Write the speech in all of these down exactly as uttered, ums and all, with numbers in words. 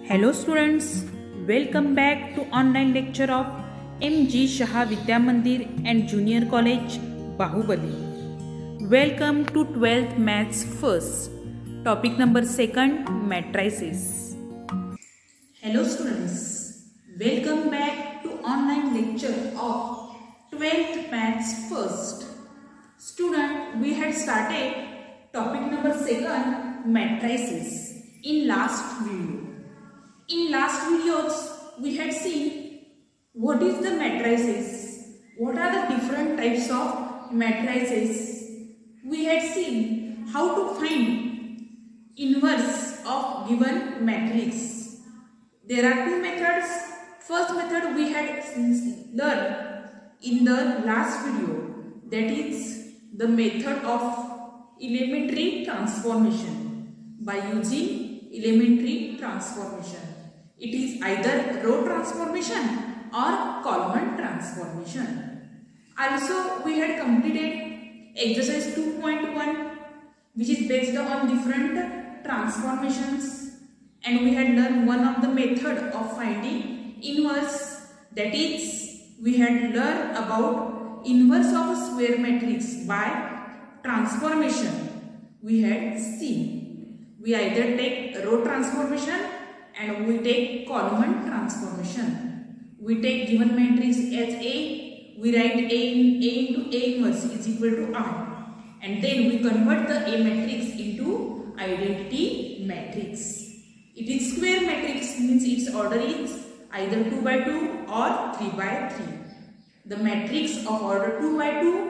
Hello students, welcome back to online lecture of M G Shah Vidya Mandir and Junior College, Bahubali. Welcome to twelfth Maths first. Topic number second, matrices. Hello students, welcome back to online lecture of twelfth Maths first. Student, we had started topic number second, matrices in last video. In last videos, we had seen what is the matrices, what are the different types of matrices. We had seen how to find inverse of given matrix. There are two methods. First method we had learned in the last video, that is the method of elementary transformation by using elementary transformation. It is either row transformation or column transformation. Also, we had completed exercise two point one, which is based on different transformations, and we had learned one of the method of finding inverse, that is we had learned about inverse of a square matrix by transformation. We had seen we either take row transformation and we take column transformation. We take given matrix as A, we write A, in, A into A inverse is equal to I, and then we convert the A matrix into identity matrix. It is square matrix, means its order is either two by two or three by three. The matrix of order two by two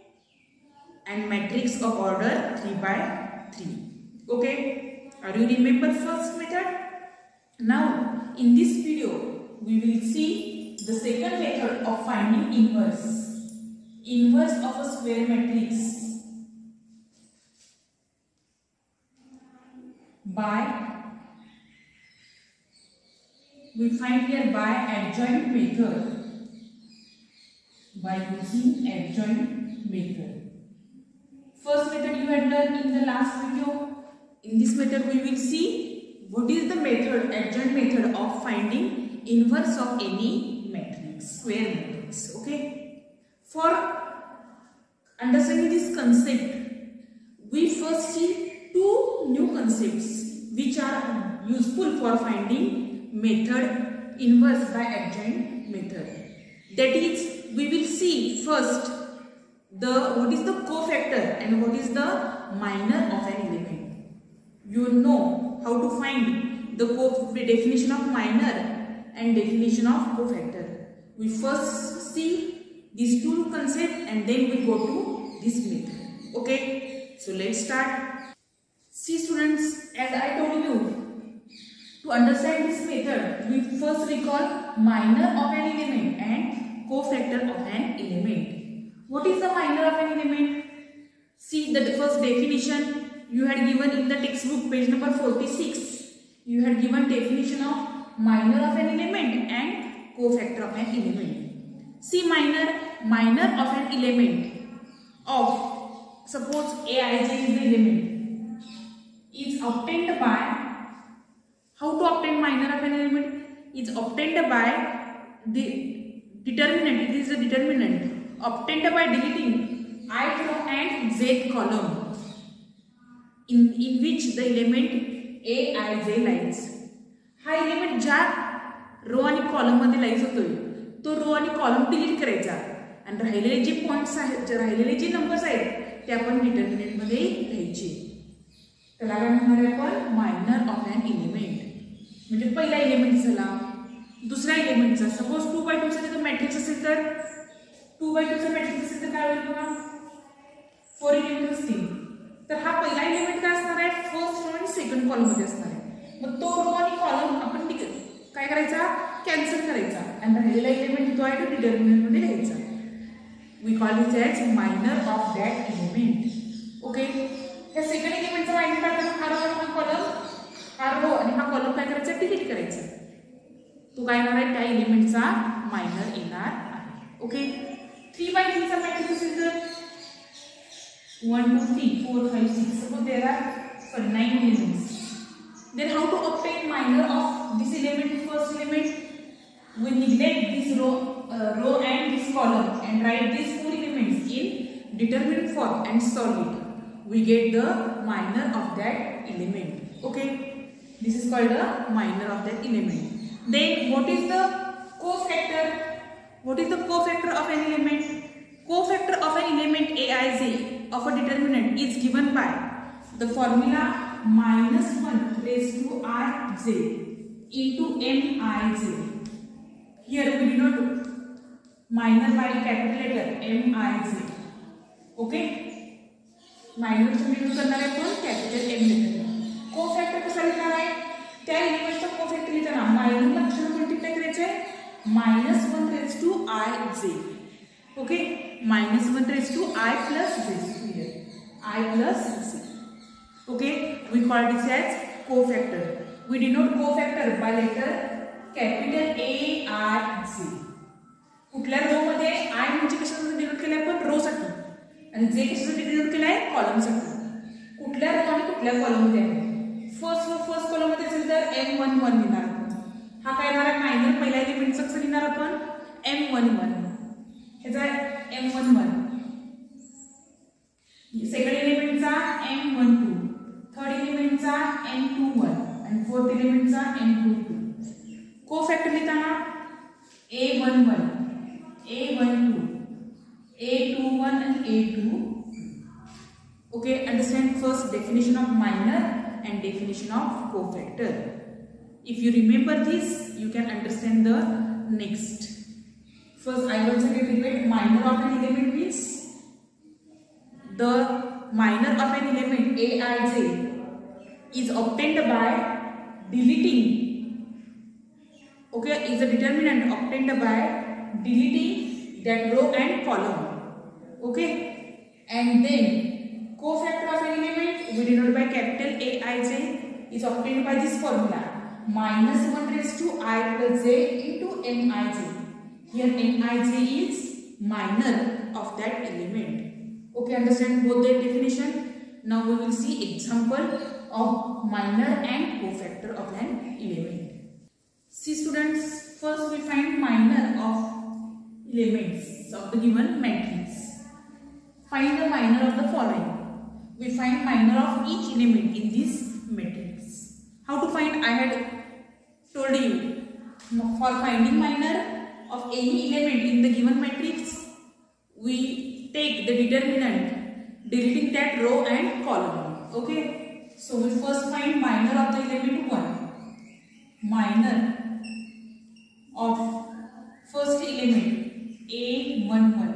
and matrix of order three by three. Okay, are you remember first method? Now, in this video, we will see the second method of finding inverse. Inverse of a square matrix by, we find here by adjoint method, by using adjoint method. First method you had learned in the last video. In this method, we will see what is the method, adjoint method of finding inverse of any matrix, square matrix. Okay. For understanding this concept, we first see two new concepts which are useful for finding method inverse by adjoint method. That is, we will see first the what is the cofactor and what is the minor of an element. You know how to find the co definition of minor and definition of cofactor. We first see these two concepts and then we go to this method. Okay, so let's start. See students, as I told you, to understand this method, we first recall minor of an element and cofactor of an element. What is the minor of an element? See the first definition you had given in the textbook, page number forty-six. You had given definition of minor of an element and cofactor of an element. See minor, minor of an element of, suppose Aij is the element, is obtained by, how to obtain minor of an element? Is obtained by the determinant, it is the determinant, obtained by deleting ith row and zth column, in, in which the element Aij lies. हा element ज्या row आणि column मध्ये lies होतोय तो रो आणि column delete करायचा आणि राहिलेले जे पॉइंट्स आहेत, राहिलेले जे नंबर्स आहेत ते आपण डिटर्मिनंट मध्ये लिहायचे. त्याला काय म्हणणार आहे आपण? Minor of an element. म्हणजे पहिला एलिमेंट झाला, दुसरा एलिमेंटचा, सपोज टू बाय टू चा जर मॅट्रिक्स असेल तर टू बाय टू चा मॅट्रिक्स असेल तर काय होईल बघा, फोर एलिमेंट असतील. तर हा पहिला एलिमेंट काय असणार आहे? फर्स्ट रो आणि सेकंड कॉलम मध्ये असणार आहे. मग तो रो आणि कॉलम आपण काय करायचा? कॅन्सल करायचा आणि राहिलेला एलिमेंट जो आहे तो डिटर्मिनंट मध्ये लिहायचा. We call it as minor of that element. Okay, ह्या सेकंड एलिमेंटचा मायनर काय करणार? हा रो आणि हा कॉलम, हा रो आणि हा कॉलम काय करायचा? डिलीट करायचा. तो काय येणार आहे? त्या एलिमेंटचा मायनर येणार आहे. ओके, थ्री बाय थ्री चा मॅट्रिक्स असेल तर one, two, three, four, five, six. Suppose there are nine elements. Then how to obtain minor of this element, first element? We neglect this row, uh, row and this column and write these four elements in determinant form and solve it. We get the minor of that element. Okay, this is called the minor of that element. Then what is the cofactor? What is the cofactor of an element? Cofactor of an element Aij of a determinant is given by the formula minus one raised to rj into mij. Here we denote minor by capital letter mij. Okay, minor से use करना है कौन capital M letter. कोफॅक्टर कसा लिहिणार आहे? त्या एलिमेंटचा कोफॅक्टर लिहिताना minor लक्षण मल्टिप्लाय करायचे minus one raise to i j. Okay, minus one raise to i plus j, i plus j. Okay, we call this as cofactor. We denote cofactor by letter capital A R J. कुठल्या row मध्ये आय म्हणजे कशासाठी denote केलं आपण? रो साठी. आणि जे कशासाठी denote केलं आहे? कॉलम साठी. कुठल्या रो आणि कुठल्या कॉलम मध्ये आहे? फर्स्ट रो फर्स्ट कॉलम मध्ये असेल तर एम वन वन लिहिणार आपण. हा काय येणार आहे? मायनर पहिल्या एलिमेंटचा कसं लिहिणार आपण? M one one. ह्याचा एम वन वन. सेकंड एलिमेंटचा एम वन टू. थर्ड एलिमेंटचा एम टू वन आणि फोर्थ एलिमेंटचा एम टू टू. कोफॅक्टर लिहिताना A one one, A one two, A two one and A two. Okay, understand first definition of minor and definition of cofactor. If you remember this, you can understand the next. First, I will once again repeat. Minor of an element means the minor of an element Aij is obtained by deleting. Okay, is a determinant obtained by deleting that row and column. Okay, and then cofactor of an element we denote by capital Aij is obtained by this formula minus one raised to I plus j into mij. Here mij is minor of that element. Okay, understand both the definition. Now we will see example of minor and cofactor of an element. See students, first we find minor of elements of the given matrix. Find the minor of the following. We find minor of each element in this matrix. How to find? I had told you. For finding minor of any element in the given matrix, we take the determinant deleting that row and column. Okay. So we first find minor of the element one. Minor of first element A one one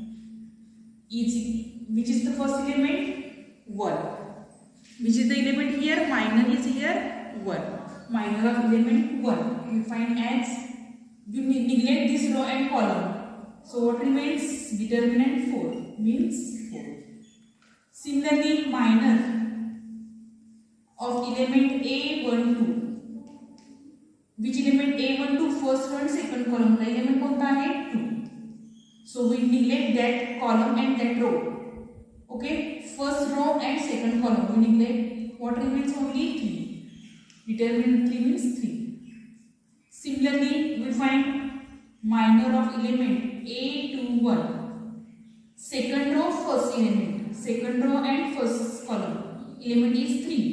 is, which is the first element? one. Which is the element here? Minor is here one. Minor of element one. We find as, we neglect this row and column. So what remains? Determinant four means four. Similarly, minor of element A one two. Which element? A one two, first row and second column. The element कोणता आहे? two. So we neglect that column and that row. Okay, first row and second column we neglect. What remains? Only three. Determinant three means three. Similarly, we find minor of element A two one. Second row, first element. Second row and first column. Element is three.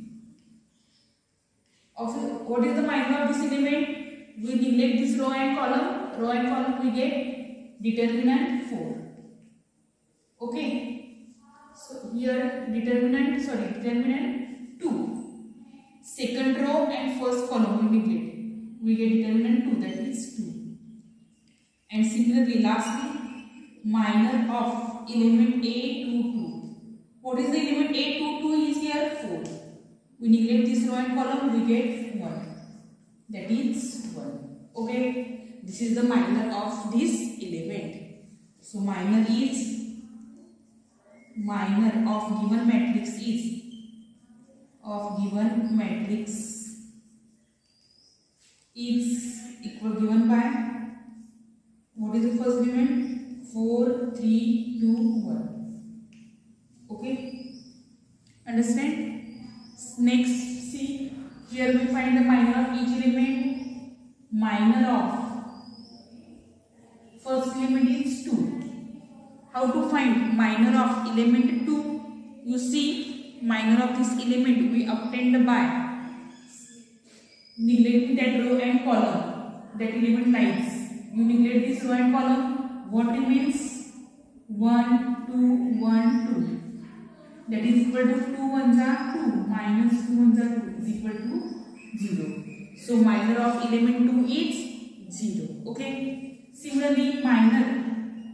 Of what is the minor of this element? We neglect this row and column. Row and column we get determinant four. Okay, so here determinant, sorry, determinant two. Second row and first column we neglect. We get determinant two, that is two. And similarly, lastly, minor of element A two two. What is the element A two two? Is here four. We neglect this row and column, we get one. That is one. Okay. This is the minor of this element. So minor is, minor of given matrix is, of given matrix is equal given by, what is the first element? four, three, two, one. Okay, understand? Next, see Here we find the minor of each element. Minor of first element is two. How to find minor of element two? You see, minor of this element we obtained by neglecting that row and column. That element lies. You neglect this row and column. What remains? one, two, one, two. That is equal to two ones are two. Minus two ones are two is equal to zero. So minor of element two is zero. Okay. Similarly, minor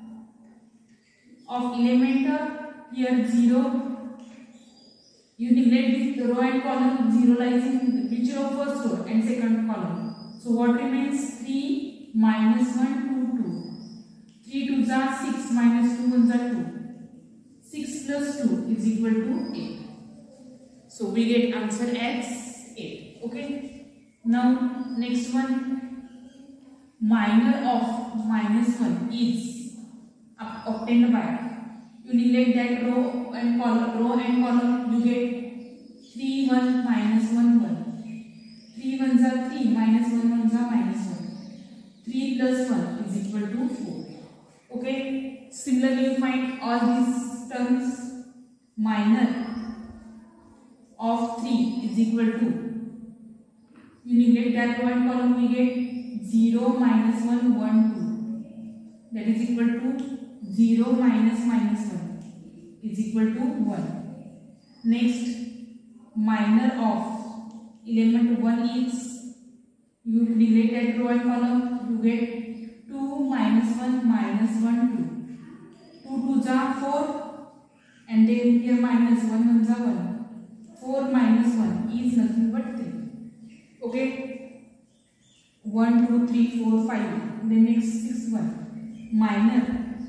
of element uh, here zero. You neglect this row and column. Zero lies in which row? First row and second column. So what remains? three minus one, two, two. three twos are six minus two ones are two. six plus two is equal to eight. So we get answer as eight. Okay. Now next one, minor of minus one is obtained by, you neglect that row and column, row and column, you get three, one minus one, one. three ones are three minus one ones are minus one. three plus one is equal to four. Okay. Similarly, you find all these terms. Minor of three is equal to, you neglect that row and column, we get zero minus one, one, two. That is equal to zero minus minus one is equal to one. Next, minor of element one is, you neglect that row and column, you get two minus one minus one, two. two twos are four and then here minus one ones are one. four minus one is nothing but three. Okay. one, two, three, four, five. Then next sixth one. Minor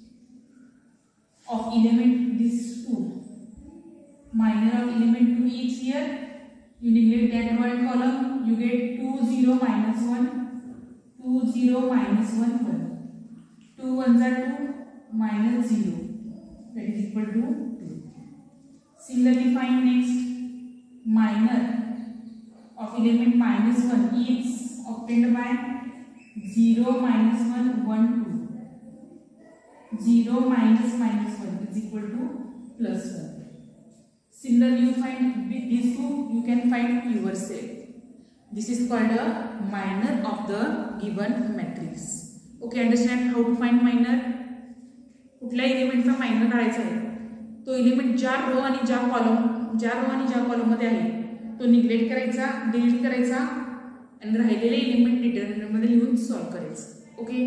of element this two. Minor of element two is here. You neglect that row and column. You get two, zero minus one. two, zero minus one, one. two ones are two minus zero. That is equal to two. Similarly, find next minor of element minus one is obtained by zero minus one, one, two. zero minus minus one is equal to plus one. Similarly, you find with these two, you can find yourself. This is called a minor of the given matrix. Okay, understand how to find minor? कुठल्या एलिमेंटचा minor काढायचा आहे, तो element ज्या row आणि ज्या column ज्या row आणि ज्या कॉलम मध्ये आहे तो निग्लेक्ट करायचा, डिलीट करायचा आणि राहिलेले एलिमेंट डिटरमिनंट मध्ये लिहून सॉल्व करायचं. Okay.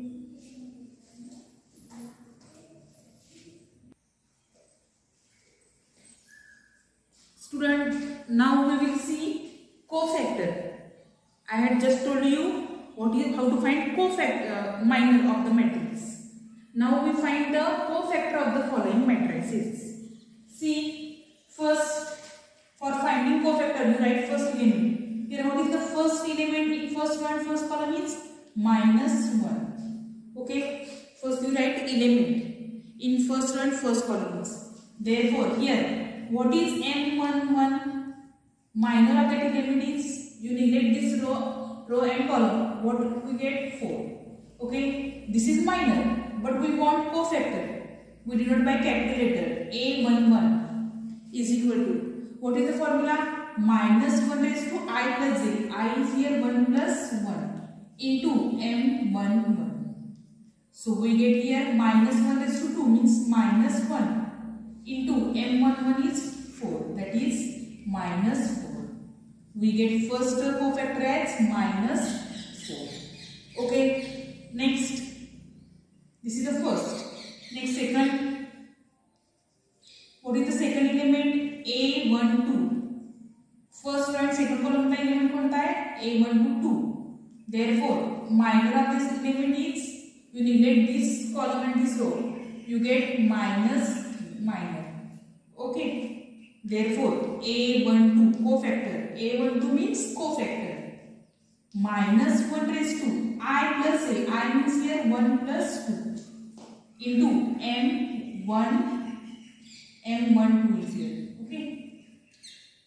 Student, now we will see cofactor. I had just told you what is how to find cofactor uh, minor of the matrix. Now we find the cofactor of the following matrices. See, first for finding cofactor you write first element. Here what is the first element in first one first column is minus one. Okay, first you write element in first one first columns. Therefore here what is M one one? Minor of that element is, you neglect this row, row and column. What we get? four. Okay, this is minor, but we want cofactor. We denote by capital letter. A one one is equal to, what is the formula? Minus one raised to I plus j. I is here one plus one into M one one. So we get here minus one raised to two means minus one. Into M one one is four, that is minus four. We get first cofactor as minus four. Okay, next, this is the first. Next, second, what is the second element? A one two. First and second column का element कौन है? A one to two. Therefore, minor of this element is, you neglect this column and this row, you get minus minor. Okay, therefore A one two cofactor. A one two means cofactor. Minus one raised to I plus A. I means here one plus two into M one M one two is here. Okay,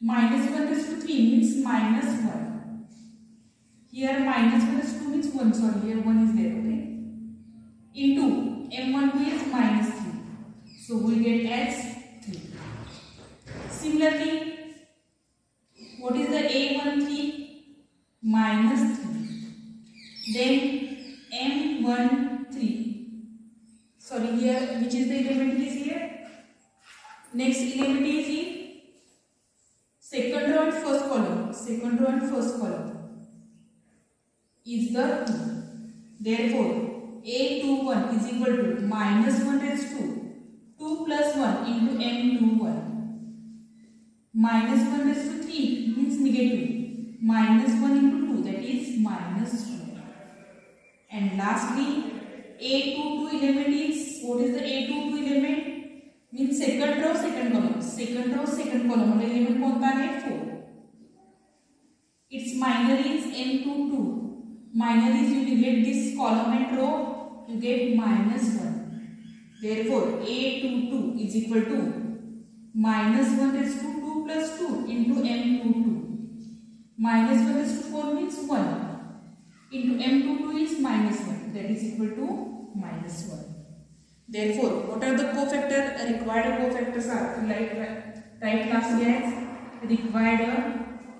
minus one raised to three means minus one. Here minus one raised to two means one. Sorry, here one is there. Okay. Into m one two is minus three. So we get as three. Similarly, what is the a one three? Minus three. Then m one three. Sorry, here which is the element is here? Next element is in second row and first column. Second row and first column is the two. Therefore, a two one is equal to minus one raised to two plus one into m two one. Minus one raised to three means negative. Minus one into two, that is minus two. And lastly, a two two element is, what is the a two two element? Means second row, second column. Second row, second column. और element कौन सा है? four. Its minor is m two two. Minor is, you neglect this column and row, you get minus one. Therefore, a two two is equal to minus one raised to two plus two into m two two. Minus one raised to four means one. Into m two two is minus one. That is equal to minus one. Therefore, what are the cofactor? Required cofactors are, like right class as required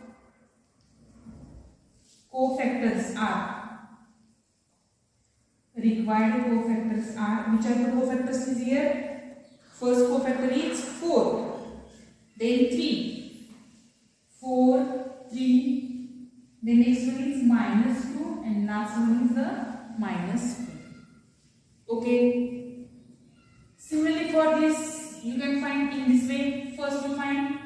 cofactors are. Required cofactors are. Which are the cofactors is here? First cofactor is four. Then three. four, three. The next one is minus two. And last one is the minus two. Okay. Similarly for this, you can find in this way. First we find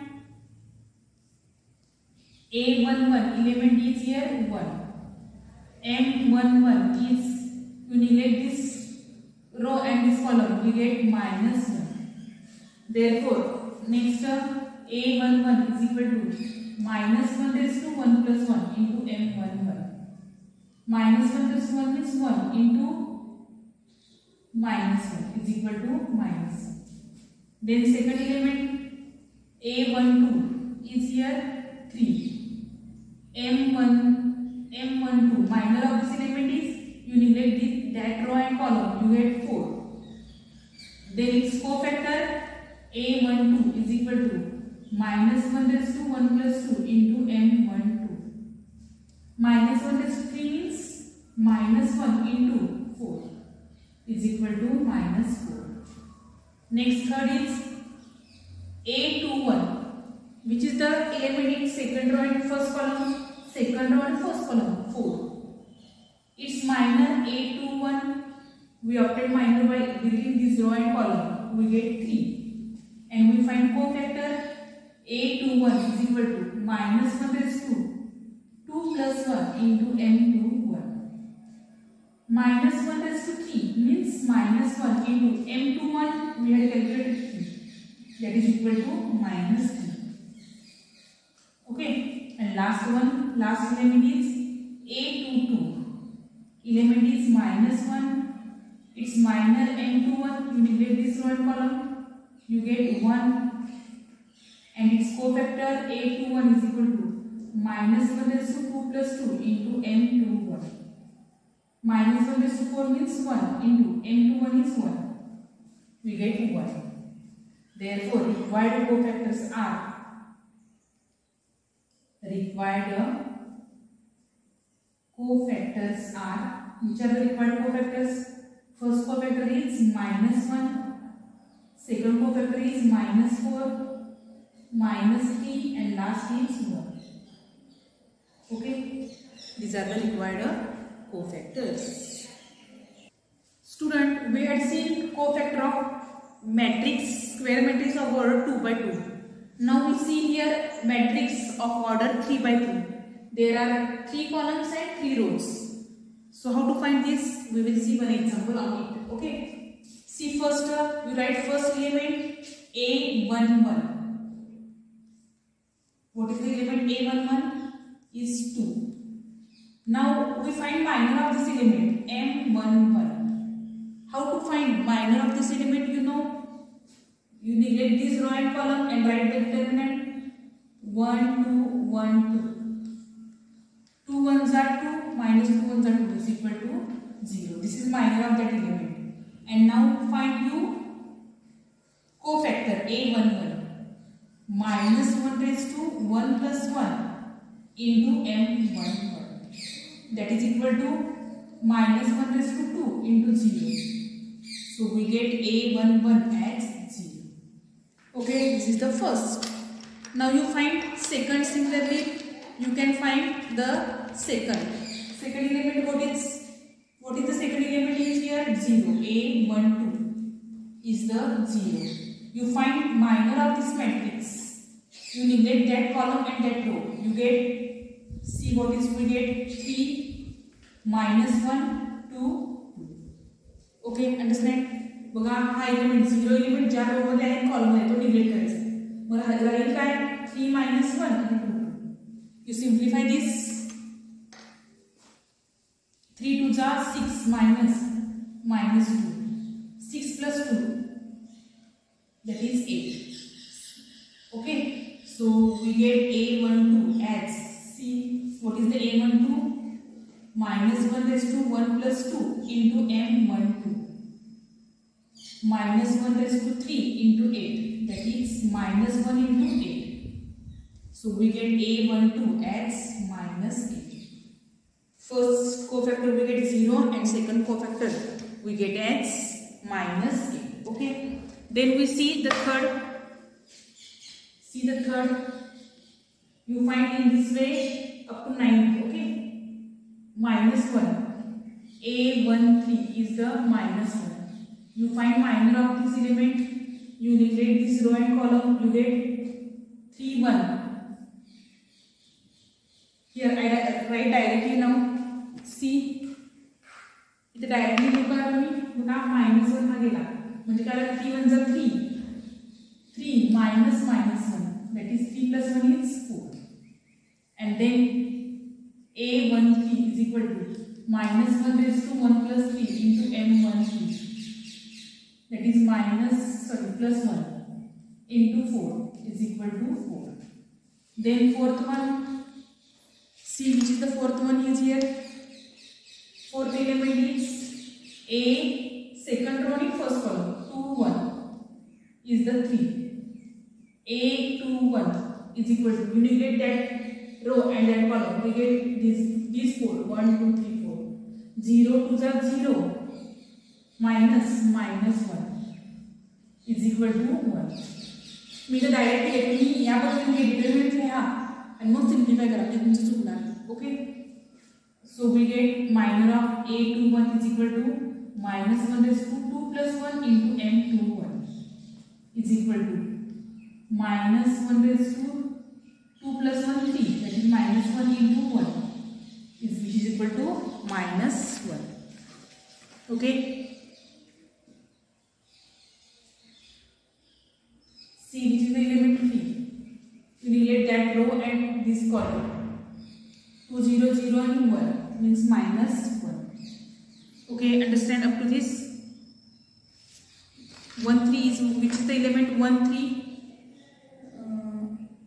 a one one element is here one. m one one is, you neglect this row and this column, we get minus one. Therefore, next term a one one is equal to minus one raised to one plus one into m one one. Minus one raised to one means one into minus one is equal to minus one. Then second element a one two is here three. m one, m one two, minor of this element is, you neglect this, that row and column, you get four. Then its cofactor a one two is equal to minus one raised to one plus two into m one two. Minus one raised to three means minus one into four is equal to minus four. Next third is a two one, which is the element in second row and first column. Second row and first column, four. Its minor a two one, we obtain minor by deleting this row and column, we get three. And we find cofactor a two one is equal to minus one raised to two plus one into m two one. Minus one raised to three means minus one into m two one, we had calculated three. That is equal to minus three. Okay. And last one, last element is a two two. Element is minus one. Its minor m two one, you neglect this row and column, you get one. And its cofactor a two one is equal to minus one raised to two plus two into m two one. Minus one raised to four means one into m two one is one. We get one. Therefore, required cofactors are required cofactors are, which are the required cofactors? First cofactor is minus one, second cofactor is minus four, minus three, and last is one. Okay, these are the required cofactors. Student, we had seen cofactor of matrix, square matrix of order two by two. Now we see here matrix of order three by three. There are three columns and three rows. So how to find this? We will see one example on it. Okay. See first, uh, we write first element a one one. What is the element a one one? Is two. Now we find minor of this element m one one. How to find minor of this element? You know, you neglect this row and column and write the determinant. one two one two. two ones are two, minus two ones are two, is equal to zero. This is minor of that element. And now find you cofactor a one one. Minus one raised to one plus one into m one one. That is equal to minus one raised to two into zero. So we get a one one as zero. Okay, this is the first. Now you find second. Similarly, you can find the second. Second element, what is what is the second element is here? Zero. a one two is the zero. You find minor of this matrix. You neglect that column and that row. You get, see what is, we get three minus one two two. Okay, understand? बघा हा element zero element ज्या रो मध्ये आहे column मध्ये तो neglect करायचा. मग राहील काय थ्री मायनस वन आणि two. You simplify this. three two जा six minus minus two. six plus two, that is eight. Okay, so we get a one two as, see what is the a one two? Minus one raised to one plus two into m one two. Minus one raised to three into eight, that is minus one into eight. So we get a one two as minus eight. First cofactor we get zero and second cofactor we get as minus eight. Okay. Then we see the third. See the third. You find in this way up to nine. Okay. Minus one. a one three is the minus one. You find minor of this element. You neglect this row and column. You get three one. Here I write directly now. See, इथे directly लिहू का तुम्ही? बघा minus one हा गेला म्हणजे काय झालं? थ्री वन जा three. Three minus minus one, that is three plus one is four. And then a one three is equal to minus one raised to one plus three into m one three. That is minus, sorry, plus one into four is equal to four. Then fourth one, see which is the fourth one is here. Fourth element is a second row in first column. two one is the three. a two one is equal to, you neglect that row and that column. We get this, these four. one, two, three, four. zero two are zero. Minus minus one is equal to one. मी तर direct येते मी यापासून determinant लिहा आणि मग simplify करा म्हणजे तुमचं चुकणार. Okay, so we get minor of a two one is equal to minus one raised to two plus one into m two one is equal to minus one raised to two plus one three, that is minus one into one is which is equal to minus one. Okay, see which is the element three. You relate that row and this column. two zero zero and one means minus one. Okay, understand up to this? one three is, which is the element one three? Uh,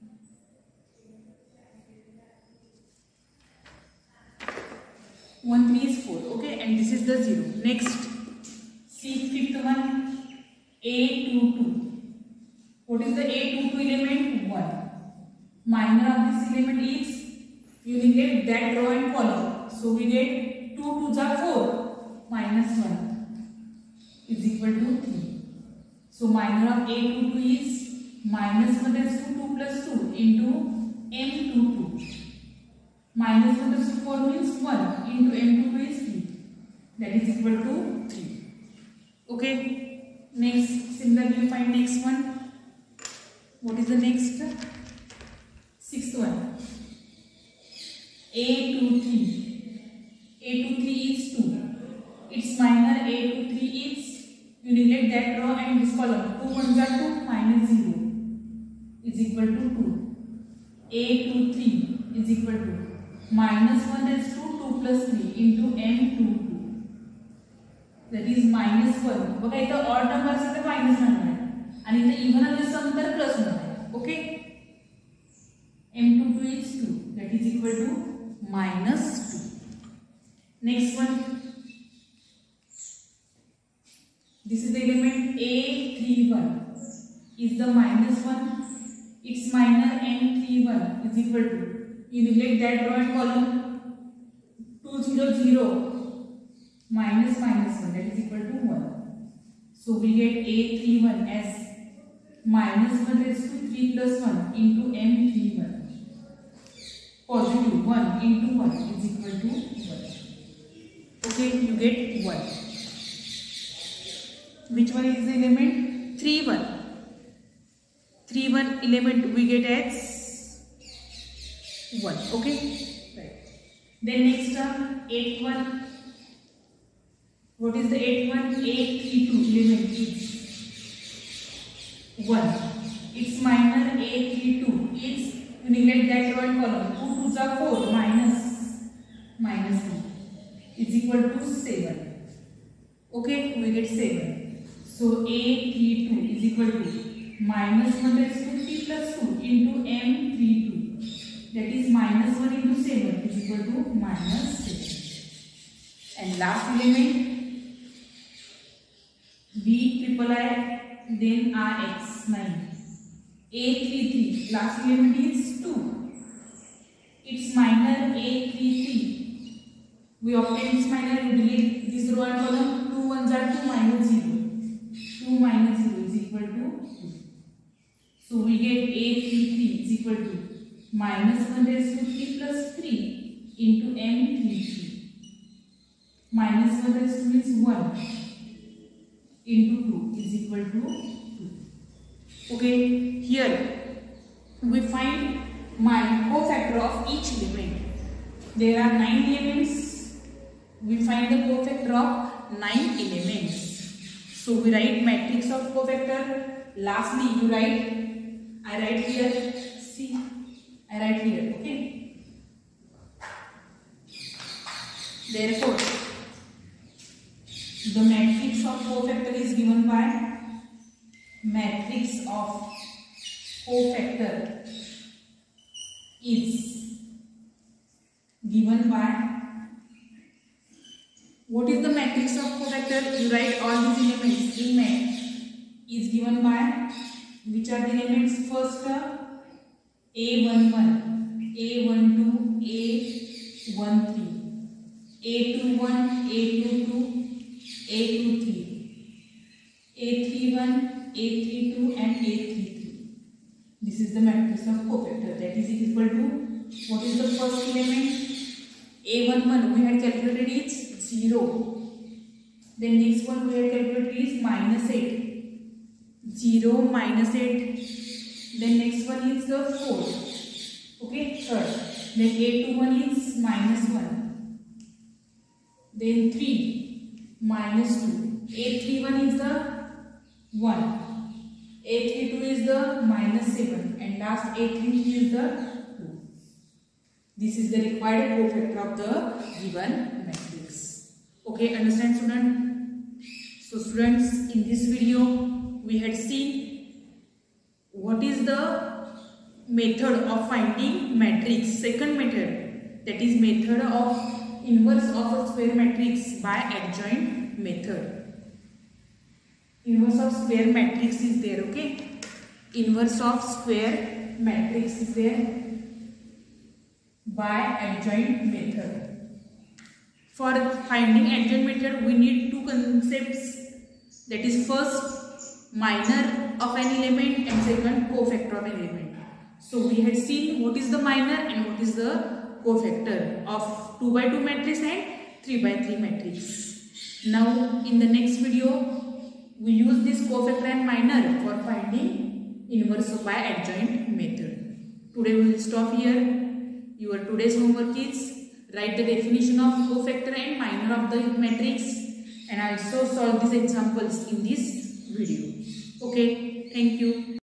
one three is four. Okay, and this is the zero. Next, see fifth one, a two two. What is the a two two element? one. Minor of this element is, you neglect that row and column. So we get two twos are four minus one is equal to three. So minor of a two two is minus one raised to two plus two into m two two. Minus one raised to four means one into m two two is three. That is equal to three. Okay. Next, similarly you find next one. What is the next? Sixth one. a two three. a two three is two. Its minor a two three is, you neglect that row and this column. two ones are two minus zero is equal to two. a two three is equal to minus one raised to two plus three into m two two. That is minus one. बघा इथं odd number असेल तर minus number आहे आणि इथं even आणि sum तर plus number आहे. Okay, is two, that is equal to minus two. Next one, this is the element A three one is the minus one, its minor N three one is equal to, you neglect that row and column, two zero zero minus minus one, that is equal to one. So we get A three one as minus one raised to three plus one into M three one. Positive one into one is equal to one. Okay, you get one. Which one is the element? three one. three one element we get as one. Okay, right. Then next term, eight one. What is the eight one? eight three two element is one. Its minor A three two is, you neglect that row and column, two twos are four minus minus two is equal to seven. Okay, we get seven. So A three two is equal to minus one raised to three plus two into M three two, that is minus one into seven is equal to minus seven. And last element B triple I, then R X nine. A three three, last element is two. Its minor A three three. We obtain its minor, you delete this row and column, two ones are two minus zero. two minus zero is equal to two. So we get A three three is equal to minus one raised to three plus three into M three three. Minus one raised to is one into two is equal to two. Okay, here we find my cofactor of each element. There are nine elements. We find the cofactor of nine elements. So we write matrix of cofactor. Lastly, you write, I write here, see, I write here, okay. Therefore, the matrix of cofactor is given by, matrix of cofactor is given by, what is the matrix of cofactor? You write all these elements in mat, is given by, which are the elements? First term A one one, A one two, A one three, A two one, A two two, A two three, A three one, A three two and A three three. This is the matrix of cofactor, that is equal to, what is the first element? A one one we had calculated is zero. Then next one we had calculated is minus eight. zero minus eight. Then next one is the four. Okay, third. Then A two one is minus one. Then three minus two. A three one is the one. A three two is the minus seven. And last A three three is the two. This is the required cofactor of the given matrix. Okay, understand student? So students, in this video we had seen what is the method of finding matrix. Second method, that is method of inverse of a square matrix by adjoint method. Inverse of square matrix is there, okay? Inverse of square matrix is there by adjoint method. For finding adjoint method, we need two concepts. That is first, minor of an element, and second, cofactor of an element. So we had seen what is the minor and what is the cofactor of two by two matrix and three by three matrix. Now in the next video, we use this cofactor and minor for finding inverse by adjoint method. Today we will stop here. Your today's homework is write the definition of cofactor and minor of the matrix, and also solve these examples in this video. Okay, thank you.